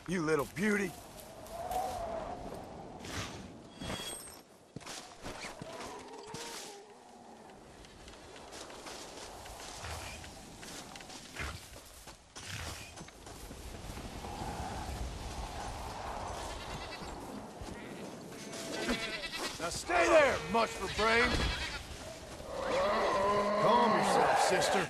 you little beauty. Now stay there, much for brains. Calm yourself, sister.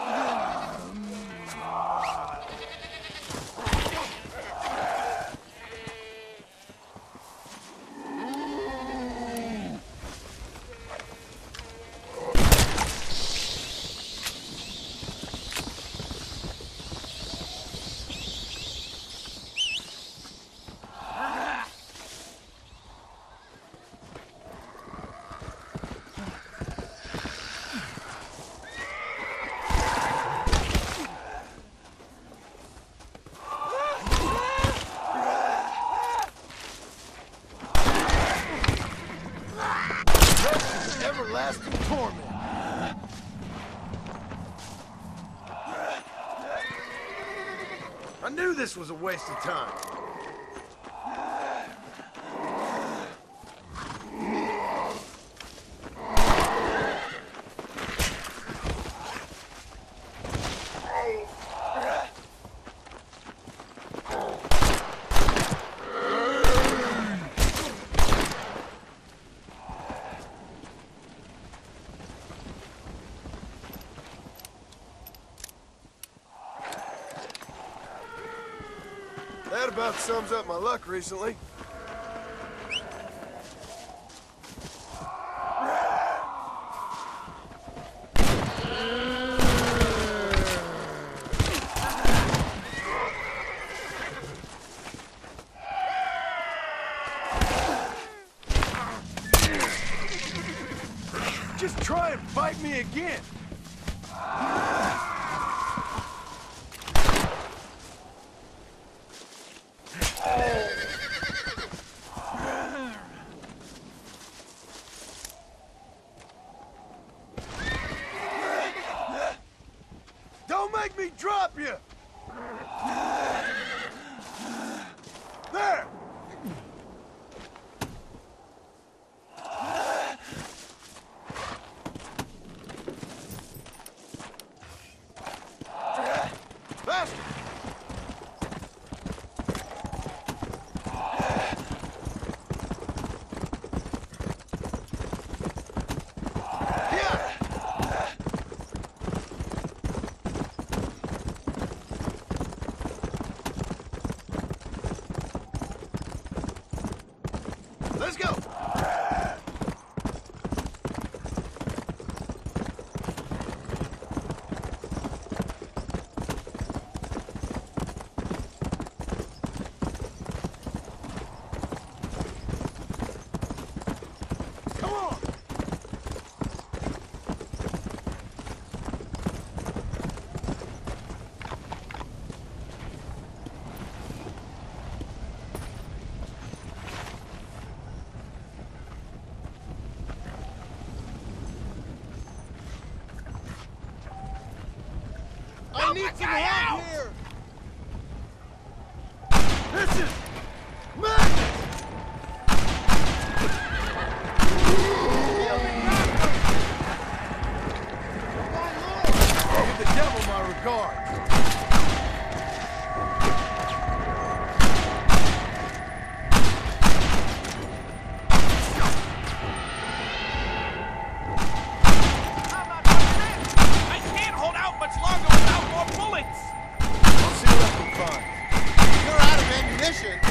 Everlasting torment. I knew this was a waste of time. That about sums up my luck recently. Just try and fight me again. Don't make me drop you! There! Faster! Let's go! Come on! I need some help here! This is madness! Give the devil my regards. You're out of ammunition.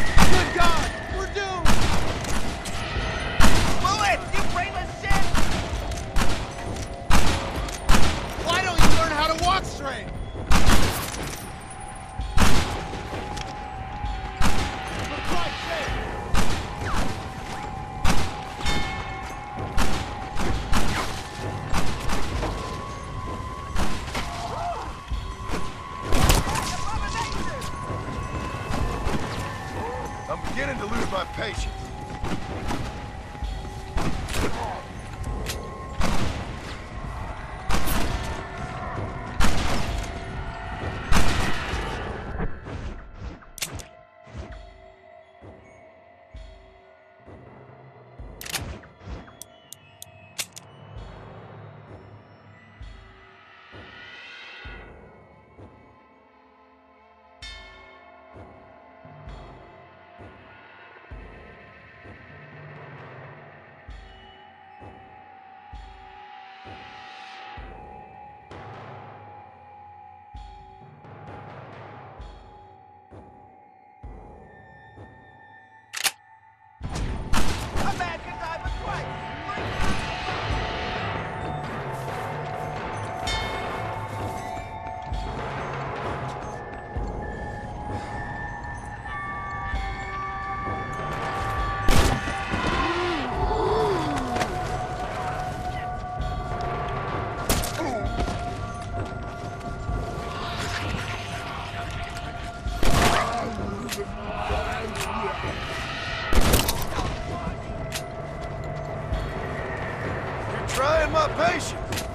trying my patience.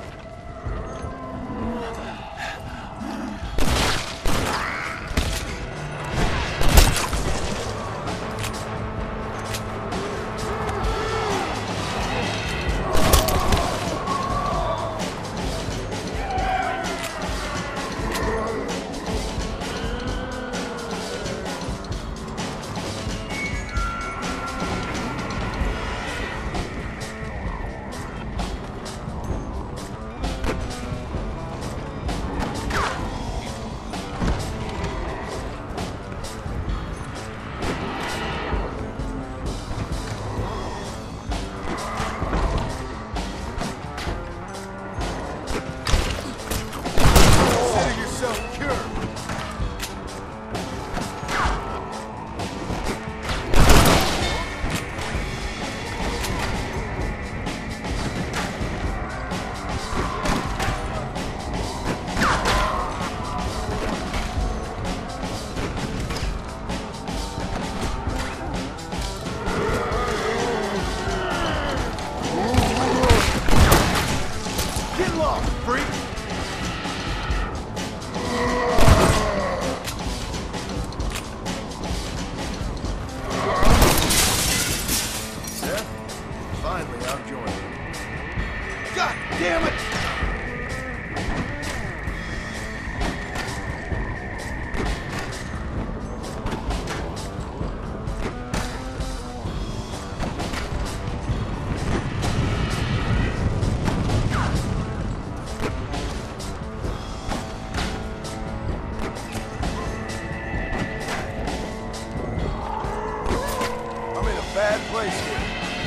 Bad place here.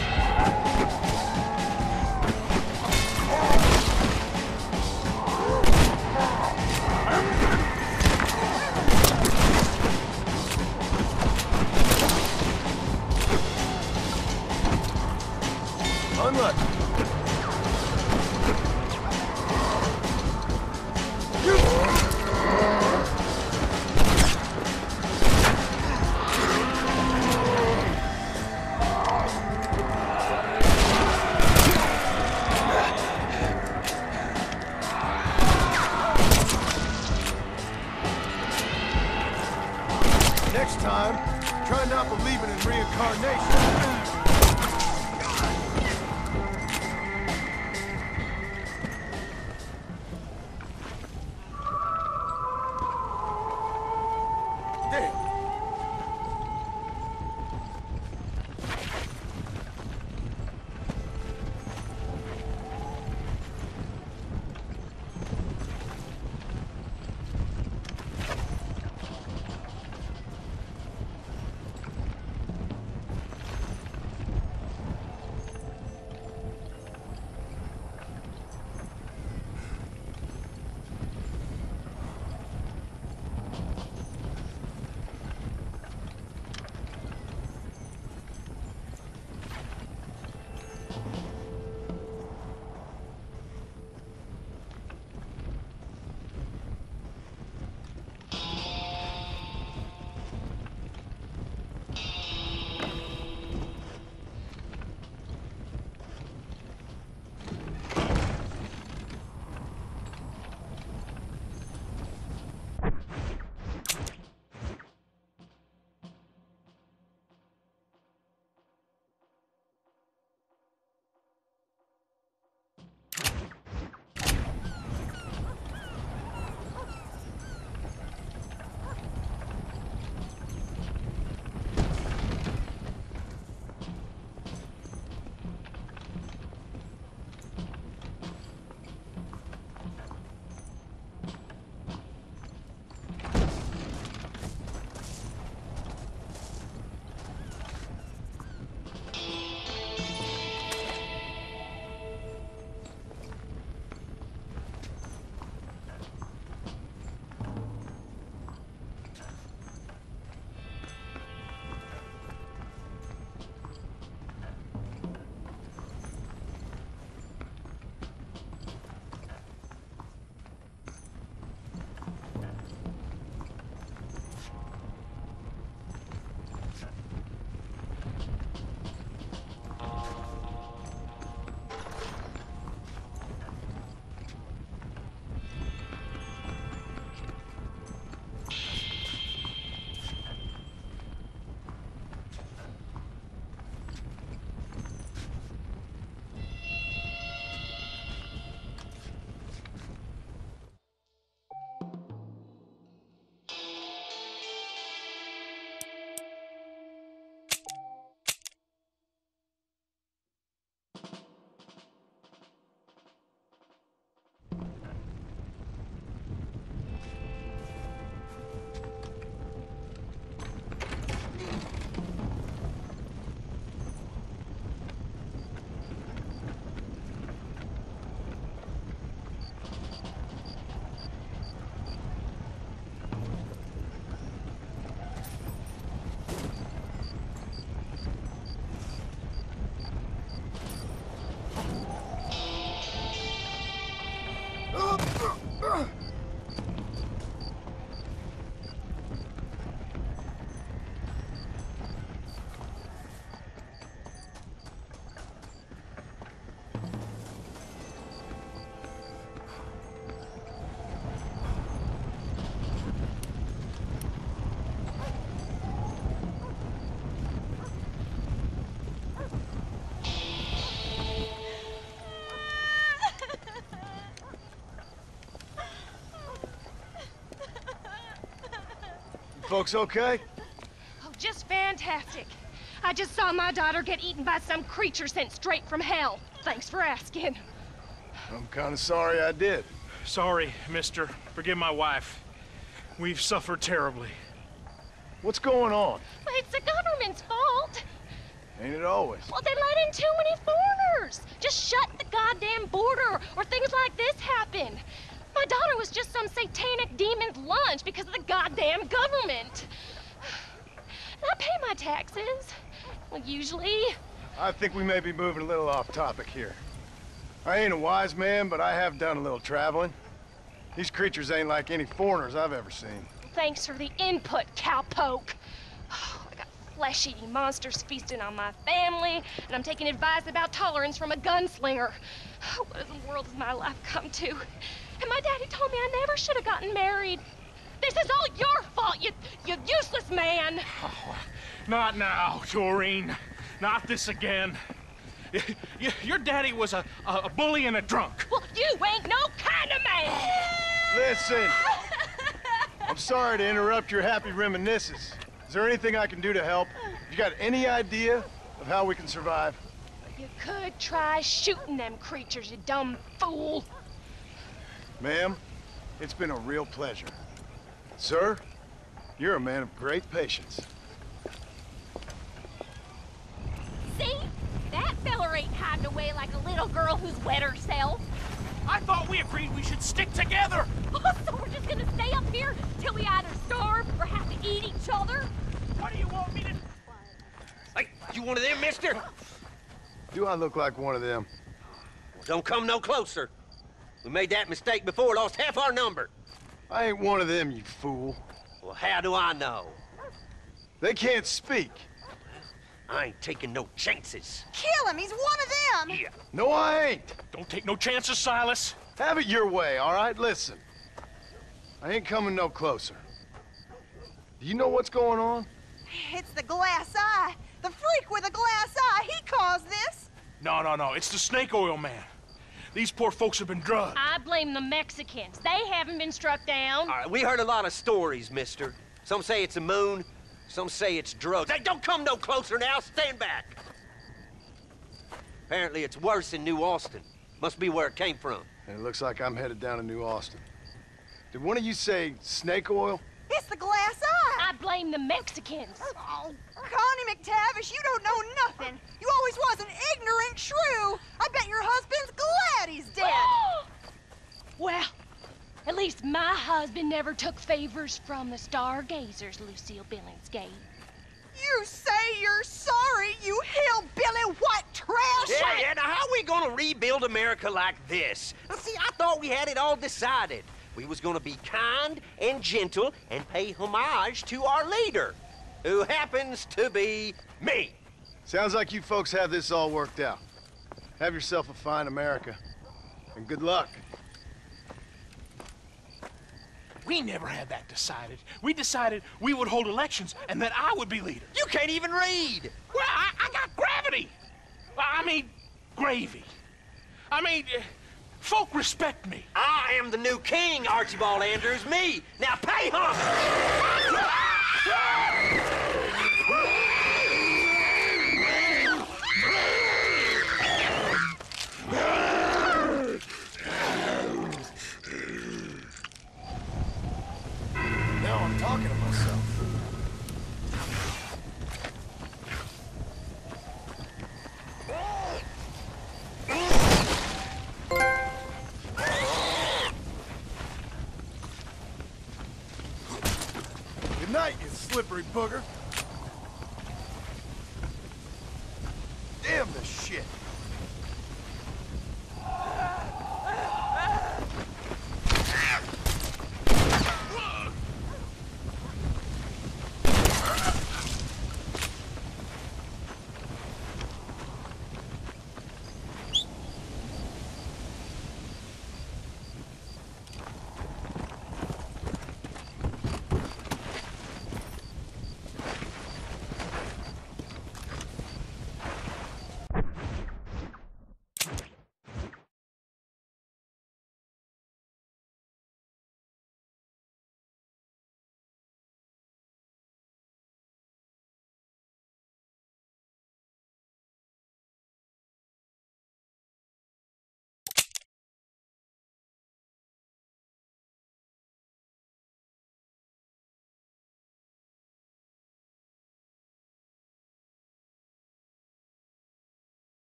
Unlucky. Next time, try not believing in reincarnation. folks okay? Oh, just fantastic. I just saw my daughter get eaten by some creature sent straight from hell. Thanks for asking. I'm kind of sorry I did. Sorry, mister. Forgive my wife. We've suffered terribly. What's going on? Well, it's the government's fault. Ain't it always? Well, they let in too many foreigners. Just shut the goddamn border, or things like this happen. My daughter was just some satanic demon's lunch because of the goddamn government. And I pay my taxes. Well, usually. I think we may be moving a little off topic here. I ain't a wise man, but I have done a little traveling. These creatures ain't like any foreigners I've ever seen. Thanks for the input, cowpoke. I got flesh-eating monsters feasting on my family, and I'm taking advice about tolerance from a gunslinger. What in the world has my life come to? And my daddy told me I never should have gotten married. This is all your fault, you useless man! Oh, not now, Doreen. Not this again. Your daddy was a bully and a drunk. Well, you ain't no kind of man! Listen! I'm sorry to interrupt your happy reminiscences. Is there anything I can do to help? You got any idea of how we can survive? You could try shooting them creatures, you dumb fool. Ma'am, it's been a real pleasure. Sir, you're a man of great patience. See? That feller ain't hiding away like a little girl who's wet herself. I thought we agreed we should stick together. Oh, so we're just gonna stay up here till we either starve or have to eat each other? What do you want me to... Hey, you one of them, mister? Do I look like one of them? Don't come no closer. We made that mistake before, lost half our number. I ain't one of them, you fool. Well, how do I know? They can't speak. I ain't taking no chances. Kill him! He's one of them! Yeah. No, I ain't. Don't take no chances, Silas. Have it your way, all right? Listen. I ain't coming no closer. Do you know what's going on? It's the glass eye. The freak with a glass eye. He caused this. No. It's the snake oil man. These poor folks have been drugged. I blame the Mexicans. They haven't been struck down. All right, we heard a lot of stories, mister. Some say it's a moon, some say it's drugs. Hey, don't come no closer now. Stand back. Apparently it's worse in New Austin. Must be where it came from. And it looks like I'm headed down to New Austin. Did one of you say snake oil? It's the glass eye. I blame the Mexicans. Oh, Connie McTavish, you don't know nothing. You always was an ignorant shrew. I bet your husband's glad he's dead. Well, at least my husband never took favors from the stargazers, Lucille Billingsgate. You say you're sorry, you hillbilly white trash! Yeah, now how are we gonna rebuild America like this? Now, see, I thought we had it all decided. We was gonna be kind and gentle and pay homage to our leader, who happens to be me. Sounds like you folks have this all worked out. Have yourself a fine America. And good luck. We never had that decided. We decided we would hold elections and that I would be leader. You can't even read. Well, I got gravity. I mean, gravy. I mean, folk respect me. I am the new king, Archibald Andrews, me. Now pay homage. Now I'm talking to myself. Good night, you slippery booger. Damn this shit.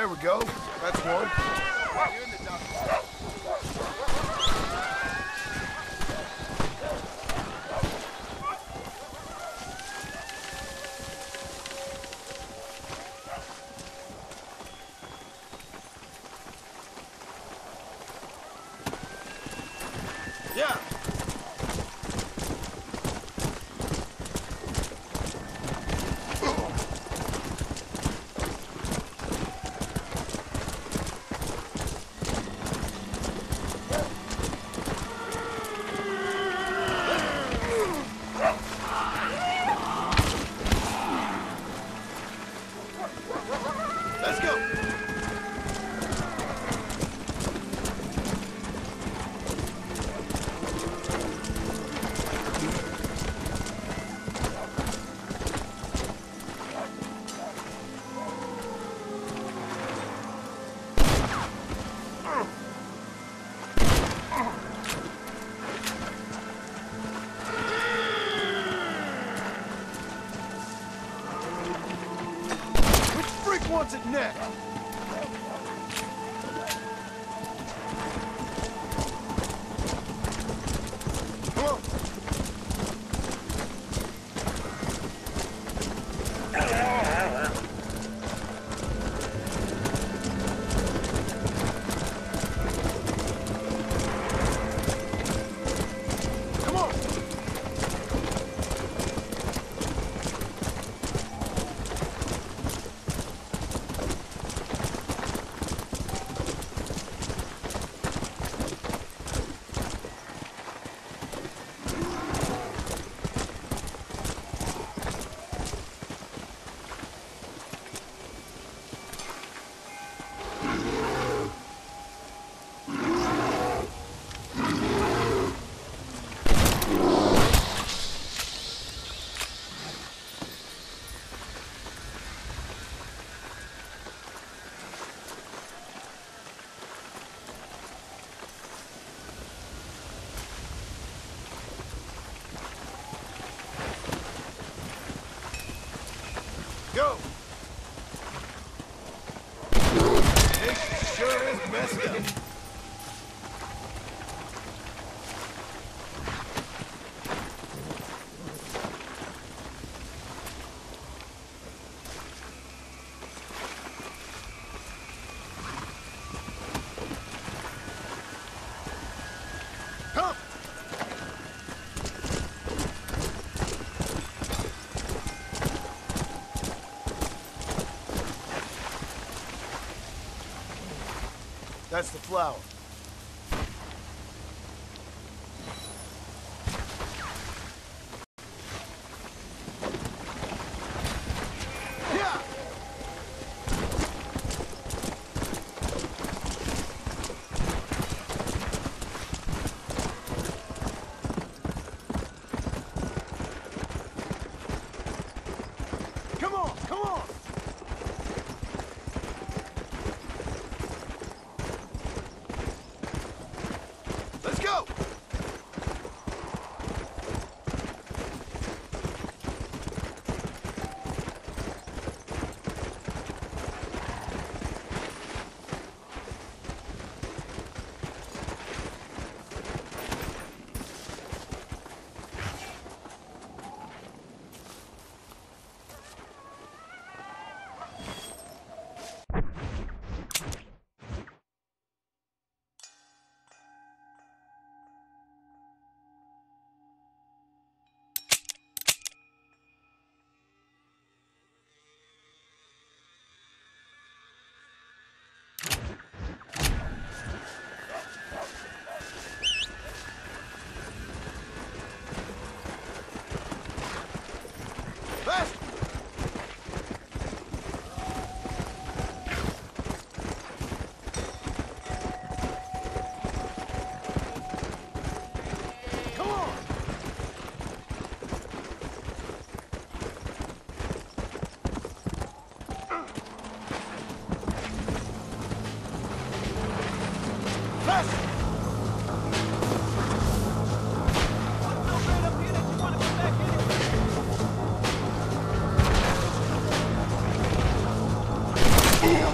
we go. That's one. Yeah. Let's go. Which freak wants it next? Come on. Come on. Go! This sure is messed up. Come! That's the flower. Yeah! Come on, come on!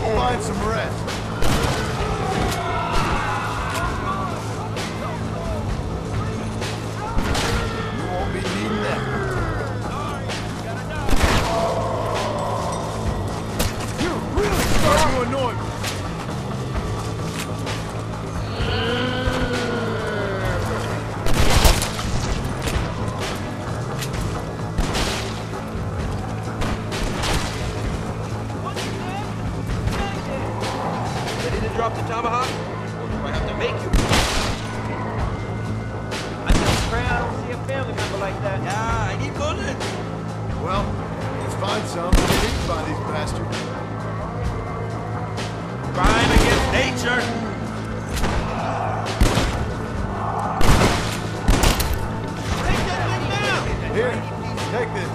Go find some rest. You won't be needing that. You're really starting to annoy me. Drop the tomahawk? Or do I have to make you? I just pray I don't see a family member like that. Yeah, I need bullets. Well, let's find some and get eaten by these bastards. Crime against nature. Take that thing down! Here, take this.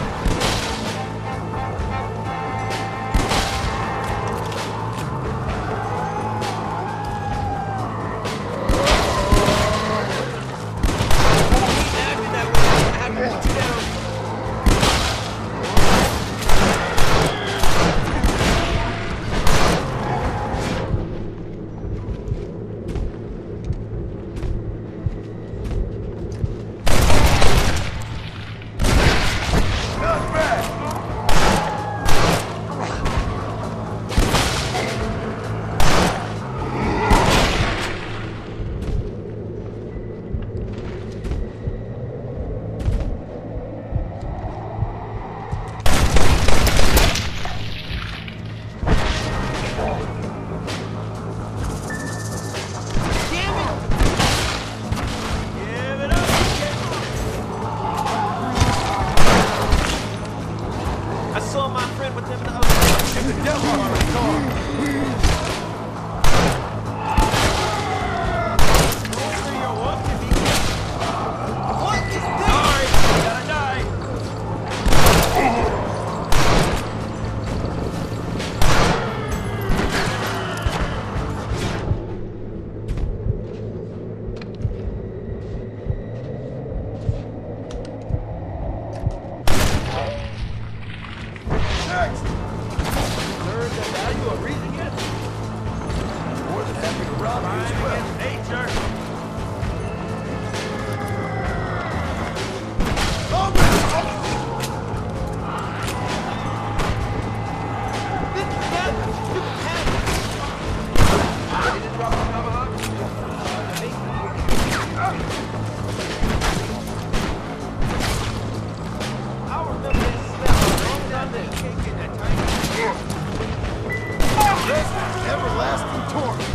Everlasting torment.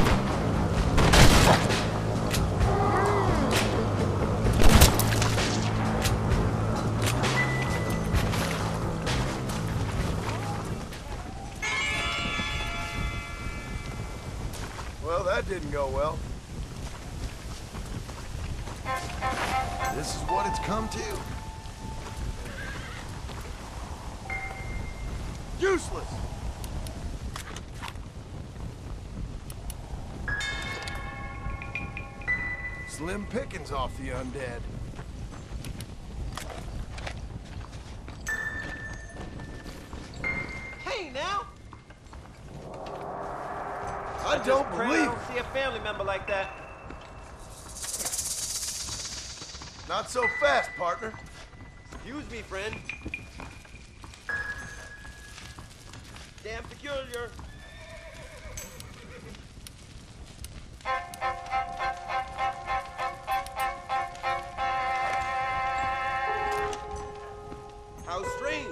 Well, that didn't go well. This is what it's come to. Useless! Slim pickings off the undead. Hey, now! I don't pray believe I it. don't see a family member like that. Not so fast, partner. Excuse me, friend. Damn peculiar. How strange.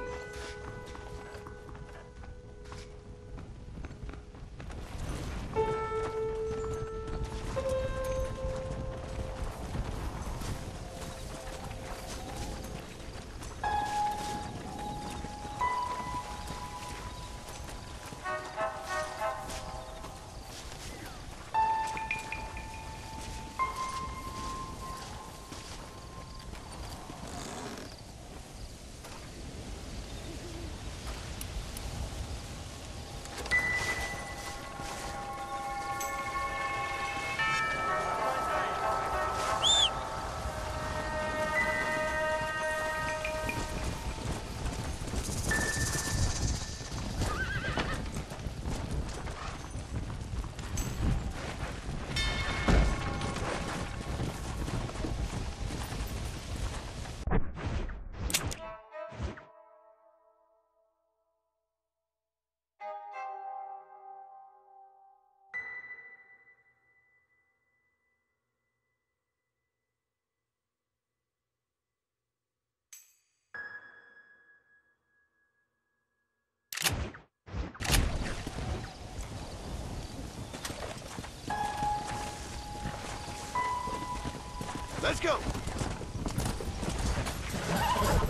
Let's go.